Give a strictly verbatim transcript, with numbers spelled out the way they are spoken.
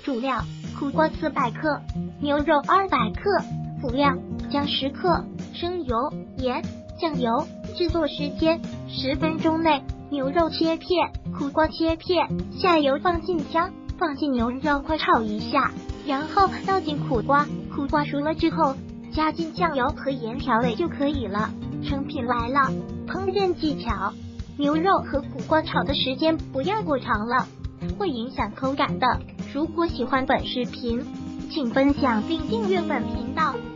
主料：苦瓜四百克，牛肉二百克。辅料：姜十克，生油、盐、酱油。制作时间：十分钟内。牛肉切片，苦瓜切片，下油放进姜，放进牛肉，快炒一下，然后倒进苦瓜。苦瓜熟了之后，加进酱油和盐调味就可以了。成品来了。烹饪技巧：牛肉和苦瓜炒的时间不要过长了，会影响口感的。如果喜欢本视频，请分享并订阅本频道。